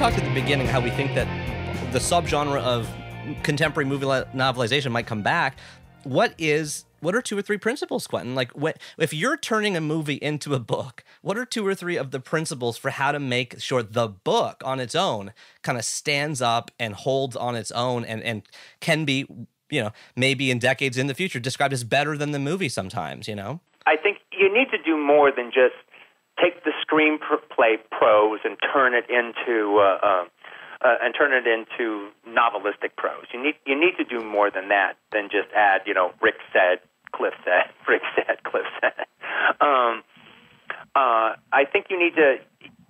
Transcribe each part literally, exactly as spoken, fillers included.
talked at the beginning how we think that the subgenre of contemporary movie novelization might come back. What is what are two or three principles, Quentin? Like, what, if you're turning a movie into a book, what are two or three of the principles for how to make sure the book on its own kind of stands up and holds on its own and, and can be, you know, maybe in decades in the future described as better than the movie sometimes, you know? I think you need to do more than just take the screenplay prose and turn it into uh, uh, uh, and turn it into novelistic prose. You need you need to do more than that than just add, you know, Rick said, Cliff said, Rick said, Cliff said. Um, uh, I think you need to.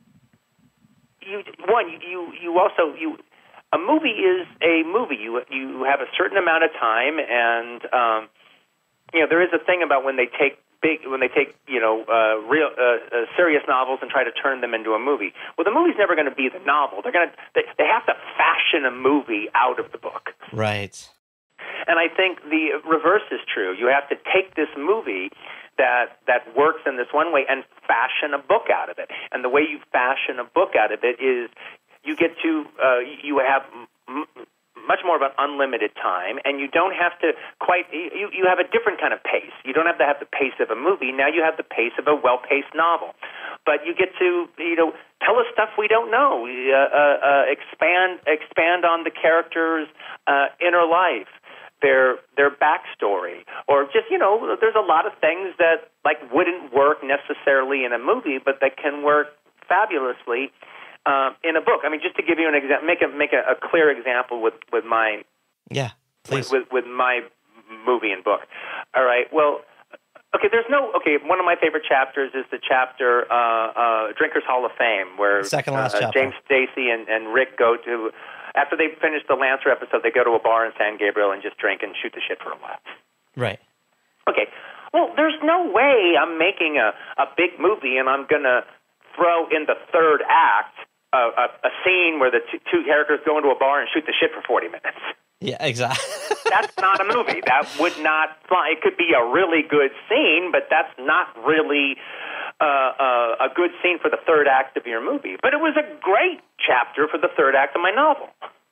You one you you also you. A movie is a movie. You you have a certain amount of time, and um, you know there is a thing about when they take big when they take you know uh, real uh, uh, serious novels and try to turn them into a movie. Well, the movie's never going to be the novel. They're going to they, they have to fashion a movie out of the book. Right. And I think the reverse is true. You have to take this movie that that works in this one way and fashion a book out of it. And the way you fashion a book out of it is you get to uh, you have m- much more of an unlimited time, and you don't have to quite you, you have a different kind of pace. You don't have to have the pace of a movie. Now you have the pace of a well-paced novel. But you get to you know tell us stuff we don't know. Uh, uh, uh, expand expand on the characters' uh, inner life, their their backstory, or just you know there's a lot of things that like wouldn't work necessarily in a movie, but that can work fabulously Uh, in a book. I mean, just to give you an example, make a make a, a clear example with with my yeah, please with, with with my movie and book. All right. Well, okay. There's no okay. One of my favorite chapters is the chapter uh, uh, "Drinkers Hall of Fame," where second last uh, chapter. James Stacey and, and Rick go to after they finish the Lancer episode. They go to a bar in San Gabriel and just drink and shoot the shit for a while. Right. Okay. Well, there's no way I'm making a a big movie and I'm gonna throw in the third act A, a, a scene where the two, two characters go into a bar and shoot the shit for forty minutes. Yeah, exactly. That's not a movie. That would not fly. It could be a really good scene, but that's not really uh, uh, a good scene for the third act of your movie. But it was a great chapter for the third act of my novel.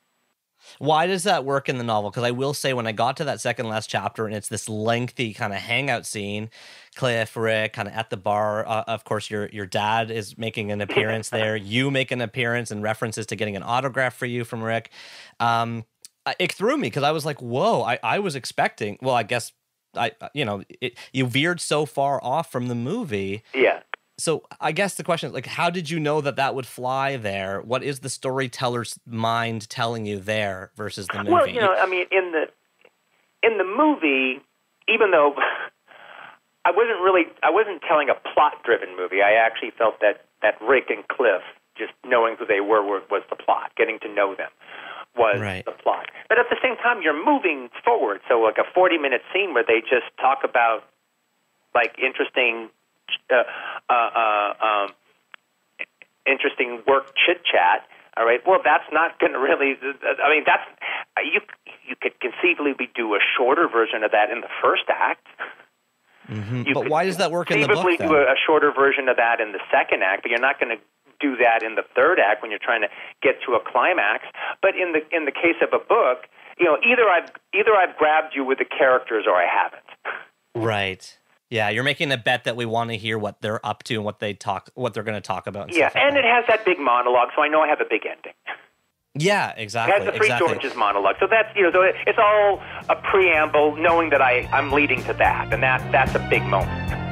Why does that work in the novel? Because I will say when I got to that second last chapter and it's this lengthy kind of hangout scene, Cliff, Rick, kind of at the bar. Uh, of course, your your dad is making an appearance there. You make an appearance and references to getting an autograph for you from Rick. Um, it threw me because I was like, whoa, I, I was expecting, well, I guess, I you know, it, you veered so far off from the movie. Yeah. So I guess the question is, like, how did you know that that would fly there? What is the storyteller's mind telling you there versus the movie? Well, you know, I mean, in the in the movie, even though I wasn't really, I wasn't telling a plot-driven movie. I actually felt that that Rick and Cliff, just knowing who they were, were was the plot. Getting to know them was right. the plot. But at the same time, you're moving forward. So, like a forty-minute scene where they just talk about like interesting. Uh, uh, uh, um, interesting work chit chat. All right. Well, that's not going to really. I mean, that's you. You could conceivably do a shorter version of that in the first act. Mm-hmm. But why does that work in the book? Conceivably do a, a shorter version of that in the second act, but you're not going to do that in the third act when you're trying to get to a climax. But in the in the case of a book, you know, either I've either I've grabbed you with the characters or I haven't. Right. Yeah, you're making a bet that we want to hear what they're up to and what they talk, what they're going to talk about. And yeah, stuff like and that. it has that big monologue, so I know I have a big ending. Yeah, exactly. It has the Three exactly. Georges monologue, so that's you know, so it's all a preamble, knowing that I I'm leading to that, and that that's a big moment.